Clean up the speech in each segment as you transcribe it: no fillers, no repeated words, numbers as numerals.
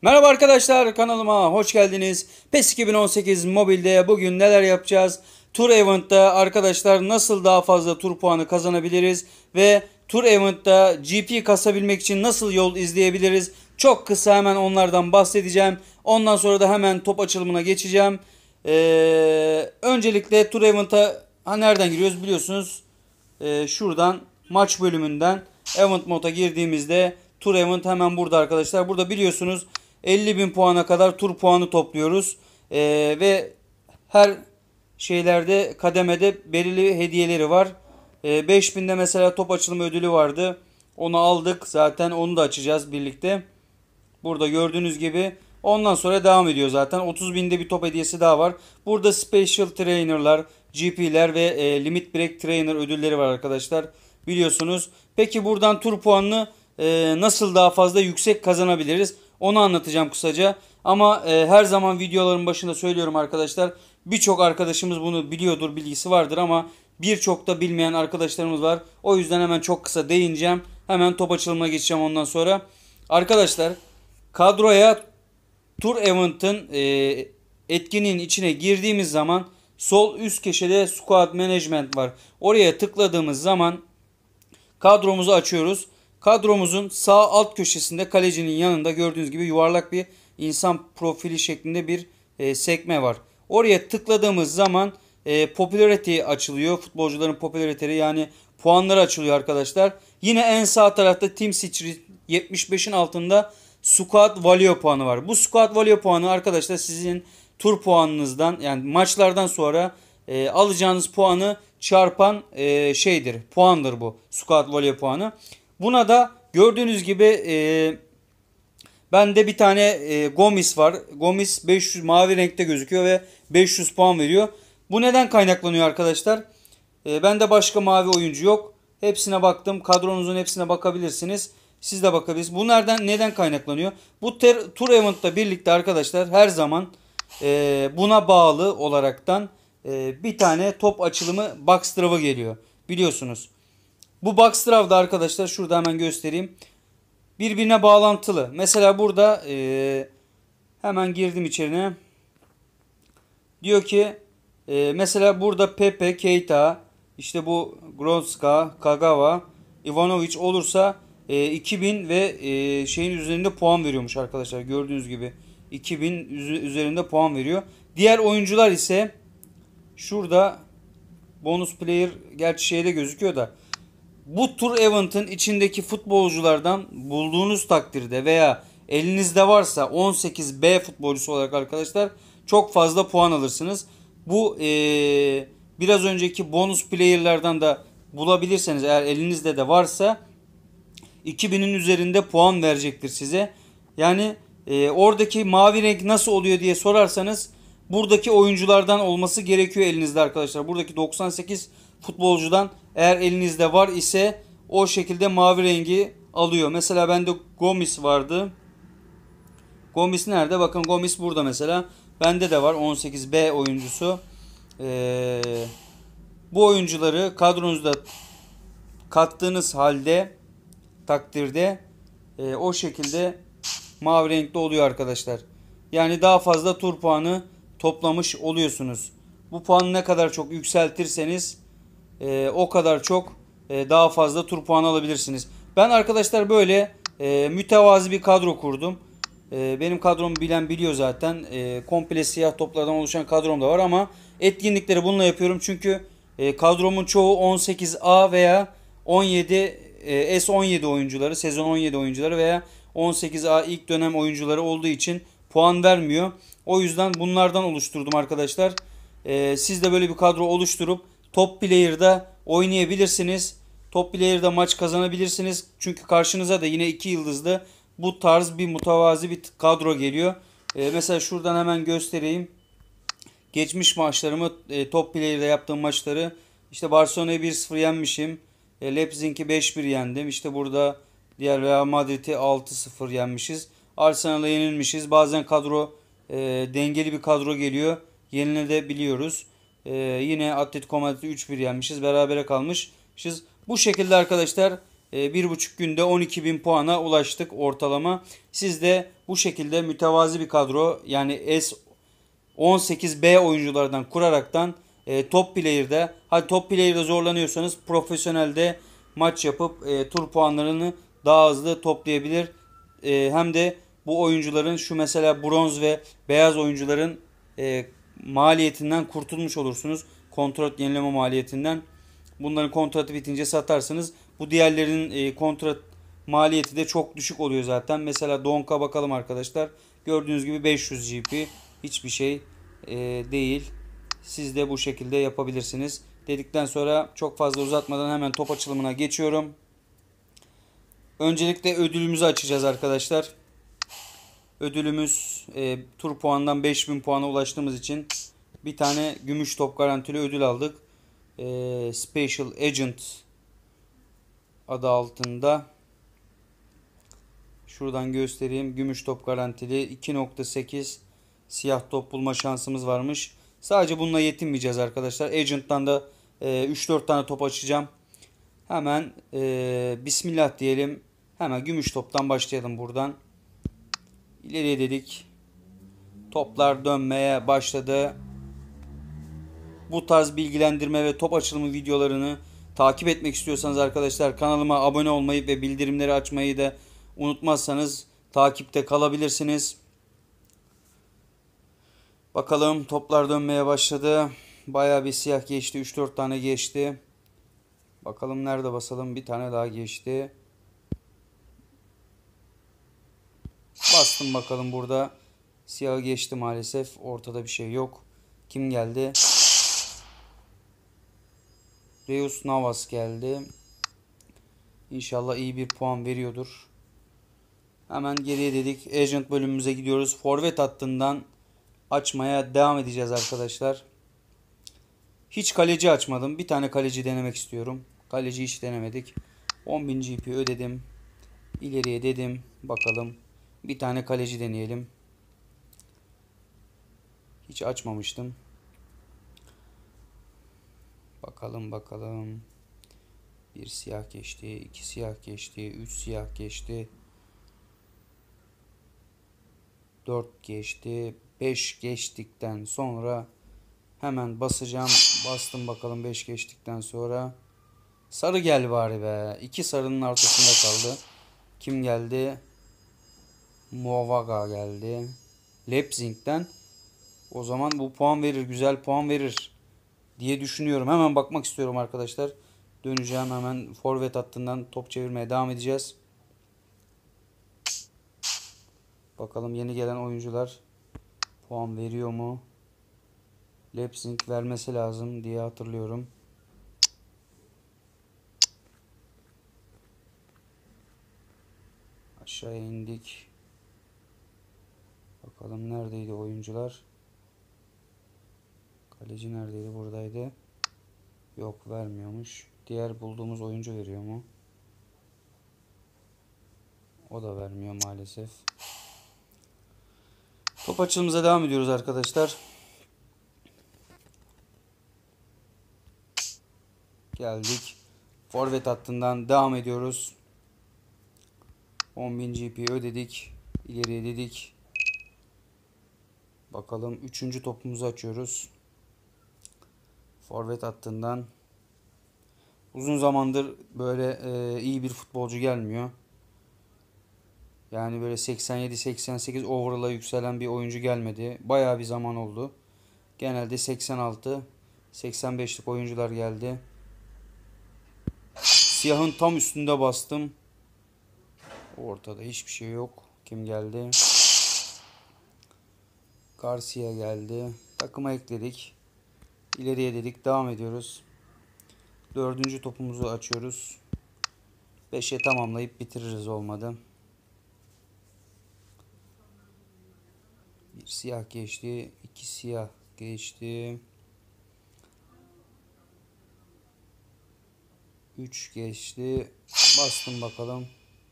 Merhaba arkadaşlar, kanalıma hoş geldiniz. PES 2018 mobilde bugün neler yapacağız? Tur Event'ta arkadaşlar nasıl daha fazla tur puanı kazanabiliriz? Ve Tur Event'ta GP kasabilmek için nasıl yol izleyebiliriz? Çok kısa hemen onlardan bahsedeceğim. Ondan sonra da hemen top açılımına geçeceğim. Öncelikle Tur Event'a nereden giriyoruz biliyorsunuz. Şuradan maç bölümünden Event Mode'a girdiğimizde Tur Event hemen burada arkadaşlar. Burada biliyorsunuz 50.000 puana kadar tur puanı topluyoruz. Ve her şeylerde kademede belirli hediyeleri var. 5.000'de mesela top açılımı ödülü vardı. Onu aldık. Zaten onu da açacağız birlikte. Burada gördüğünüz gibi. Ondan sonra devam ediyor zaten. 30.000'de bir top hediyesi daha var. Burada Special Trainer'lar, GP'ler ve Limit Break Trainer ödülleri var arkadaşlar. Biliyorsunuz. Peki buradan tur puanını nasıl daha fazla yüksek kazanabiliriz? Onu anlatacağım kısaca. Ama her zaman videoların başında söylüyorum arkadaşlar. Birçok arkadaşımız bunu biliyordur, bilgisi vardır ama birçok da bilmeyen arkadaşlarımız var. O yüzden hemen çok kısa değineceğim. Hemen top açılımına geçeceğim ondan sonra. Arkadaşlar kadroya Tur Event'ın etkinliğin içine girdiğimiz zaman sol üst köşede Squad Management var. Oraya tıkladığımız zaman kadromuzu açıyoruz. Kadromuzun sağ alt köşesinde kalecinin yanında gördüğünüz gibi yuvarlak bir insan profili şeklinde bir sekme var. Oraya tıkladığımız zaman popularity açılıyor. Futbolcuların popülariteleri yani puanları açılıyor arkadaşlar. Yine en sağ tarafta Team Secret 75'in altında Squad Value puanı var. Bu Squad Value puanı arkadaşlar sizin tur puanınızdan yani maçlardan sonra alacağınız puanı çarpan puandır bu Squad Value puanı. Buna da gördüğünüz gibi bende bir tane Gomis var. Gomis 500 mavi renkte gözüküyor ve 500 puan veriyor. Bu neden kaynaklanıyor arkadaşlar? Bende başka mavi oyuncu yok. Hepsine baktım. Kadronuzun hepsine bakabilirsiniz. Siz de bakabilirsiniz. Bu neden kaynaklanıyor? Bu Tur Event'la birlikte arkadaşlar her zaman buna bağlı olaraktan bir tane top açılımı box draw'a geliyor. Biliyorsunuz. Bu box draw'da arkadaşlar şurada hemen göstereyim. Birbirine bağlantılı. Mesela burada hemen girdim içerine. Diyor ki mesela burada Pepe, Keita, işte bu Groska, Kagawa, Ivanovic olursa 2000 ve şeyin üzerinde puan veriyormuş arkadaşlar. Gördüğünüz gibi 2000 üzerinde puan veriyor. Diğer oyuncular ise şurada bonus player gerçi şeyde gözüküyor da bu Tur Event'ın içindeki futbolculardan bulduğunuz takdirde veya elinizde varsa 18B futbolcusu olarak arkadaşlar çok fazla puan alırsınız. Bu biraz önceki bonus player'lardan da bulabilirseniz eğer elinizde de varsa 2000'in üzerinde puan verecektir size. Yani oradaki mavi renk nasıl oluyor diye sorarsanız buradaki oyunculardan olması gerekiyor elinizde arkadaşlar. Buradaki 98 futbolcudan eğer elinizde var ise o şekilde mavi rengi alıyor. Mesela bende Gomis vardı. Gomis nerede? Bakın Gomis burada mesela. Bende de var 18B oyuncusu. Bu oyuncuları kadronuzda kattığınız takdirde o şekilde mavi renkli oluyor arkadaşlar. Yani daha fazla tur puanı toplamış oluyorsunuz. Bu puanı ne kadar çok yükseltirseniz o kadar çok daha fazla tur puanı alabilirsiniz. Ben arkadaşlar böyle mütevazi bir kadro kurdum. Benim kadromu bilen biliyor zaten. Komple siyah toplardan oluşan kadrom da var ama etkinlikleri bununla yapıyorum. Çünkü kadromun çoğu 18A veya 17 S17 oyuncuları, sezon 17 oyuncuları veya 18A ilk dönem oyuncuları olduğu için puan vermiyor. O yüzden bunlardan oluşturdum arkadaşlar. Siz de böyle bir kadro oluşturup top player'da oynayabilirsiniz. Top player'da maç kazanabilirsiniz. Çünkü karşınıza da yine 2 yıldızlı bu tarz bir mütevazi bir kadro geliyor. Mesela şuradan hemen göstereyim. Geçmiş maçlarımı top player'da yaptığım maçları işte Barcelona'yı 1-0 yenmişim. Leipzig'i 5-1 yendim. İşte burada diğer Real Madrid'i 6-0 yenmişiz. Arsenal'a yenilmişiz. Bazen kadro dengeli bir kadro geliyor. Yenilebiliyoruz. Yine Atletico Madrid'i 3-1 yenmişiz. Berabere kalmışız. Bu şekilde arkadaşlar 1,5 günde 12.000 puana ulaştık ortalama. Siz de bu şekilde mütevazi bir kadro, yani S18B oyunculardan kuraraktan top player'da, hadi top player'da zorlanıyorsanız profesyonelde maç yapıp tur puanlarını daha hızlı toplayabilir. Hem de bu oyuncuların, şu mesela bronz ve beyaz oyuncuların maliyetinden kurtulmuş olursunuz. Kontrat yenileme maliyetinden. Bunların kontratı bitince satarsınız. Bu diğerlerinin kontrat maliyeti de çok düşük oluyor zaten. Mesela Donk'a bakalım arkadaşlar. Gördüğünüz gibi 500 GP, hiçbir şey değil. Siz de bu şekilde yapabilirsiniz. Dedikten sonra çok fazla uzatmadan hemen top açılımına geçiyorum. Öncelikle ödülümüzü açacağız arkadaşlar. Ödülümüz tur puanından 5000 puana ulaştığımız için bir tane gümüş top garantili ödül aldık. Special Agent adı altında. Şuradan göstereyim. Gümüş top garantili 2.8 siyah top bulma şansımız varmış. Sadece bununla yetinmeyeceğiz arkadaşlar. Agent'tan da 3-4 tane top açacağım. Hemen Bismillah diyelim. Hemen gümüş toptan başlayalım buradan. İleriye dedik. Toplar dönmeye başladı. Bu tarz bilgilendirme ve top açılımı videolarını takip etmek istiyorsanız arkadaşlar, kanalıma abone olmayı ve bildirimleri açmayı da unutmazsanız takipte kalabilirsiniz. Bakalım, toplar dönmeye başladı. Bayağı bir siyah geçti. 3-4 tane geçti. Bakalım nerede basalım. Bir tane daha geçti. Bastım bakalım burada. Siyah geçti maalesef. Ortada bir şey yok. Kim geldi? Reus Navas geldi. İnşallah iyi bir puan veriyordur. Hemen geriye dedik. Agent bölümümüze gidiyoruz. Forvet hattından açmaya devam edeceğiz arkadaşlar. Hiç kaleci açmadım. Bir tane kaleci denemek istiyorum. Kaleci hiç denemedik. 10.000 GP ödedim. İleriye dedim. Bakalım. Bir tane kaleci deneyelim. Hiç açmamıştım. Bakalım bakalım. Bir siyah geçti. 2 siyah geçti. 3 siyah geçti. 4 geçti. 5 geçtikten sonra hemen basacağım. Bastım bakalım 5 geçtikten sonra. Sarı gel bari be. 2 sarının arkasında kaldı. Kim geldi? Movaga geldi. Leipzig'ten. O zaman bu puan verir. Güzel puan verir diye düşünüyorum. Hemen bakmak istiyorum arkadaşlar. Döneceğim hemen. Forvet hattından top çevirmeye devam edeceğiz. Bakalım yeni gelen oyuncular puan veriyor mu? Leipzig vermesi lazım diye hatırlıyorum. Aşağıya indik. Bakalım neredeydi oyuncular? Kaleci neredeydi? Buradaydı. Yok, vermiyormuş. Diğer bulduğumuz oyuncu veriyor mu? O da vermiyor maalesef. Top açılımıza devam ediyoruz arkadaşlar. Geldik. Forvet hattından devam ediyoruz. 10.000 GP ödedik. İleriye dedik. Bakalım 3. topumuzu açıyoruz. Forvet hattından. Uzun zamandır böyle iyi bir futbolcu gelmiyor. Yani böyle 87-88 overall'a yükselen bir oyuncu gelmedi. Bayağı bir zaman oldu. Genelde 86-85'lik oyuncular geldi. Siyahın tam üstünde bastım. Ortada hiçbir şey yok. Kim geldi? Garcia geldi. Takıma ekledik. İleriye dedik. Devam ediyoruz. 4. topumuzu açıyoruz. 5'e tamamlayıp bitiririz olmadı. Bir siyah geçti. 2 siyah geçti. 3 geçti. Bastım bakalım.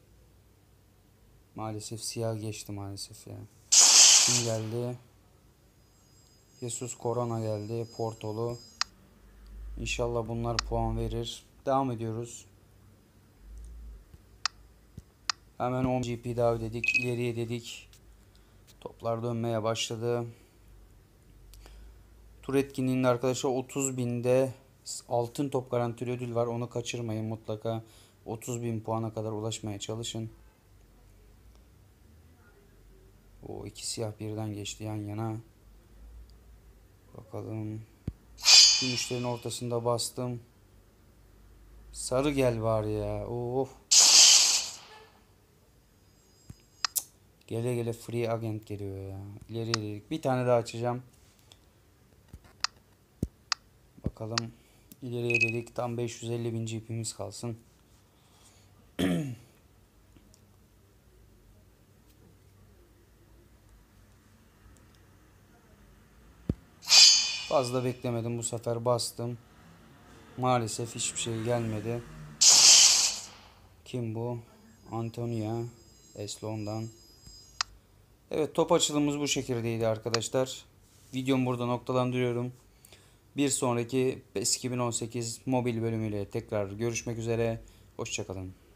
Maalesef siyah geçti maalesef ya. Kim geldi? Jesus Corona geldi. Portolu. İnşallah bunlar puan verir. Devam ediyoruz. Hemen 10 GP daha ödedik. İleriye dedik. Toplar dönmeye başladı. Tur etkinliğinde arkadaşlar 30.000'de altın top garantili ödül var. Onu kaçırmayın mutlaka. 30.000 puana kadar ulaşmaya çalışın. O iki siyah birden geçti yan yana. Bakalım. Gümüşlerin ortasında bastım. Sarı gel var ya. Of. Gele gele free agent geliyor ya. İleriye dedik. Bir tane daha açacağım. Bakalım. İleriye dedik. Tam 550.000 GP'miz kalsın. Fazla beklemedim. Bu sefer bastım. Maalesef hiçbir şey gelmedi. Kim bu? Antonia Eslon'dan. Evet, top açılımımız bu şekildeydi arkadaşlar. Videomu burada noktalandırıyorum. Bir sonraki PES 2018 mobil bölümüyle tekrar görüşmek üzere. Hoşça kalın.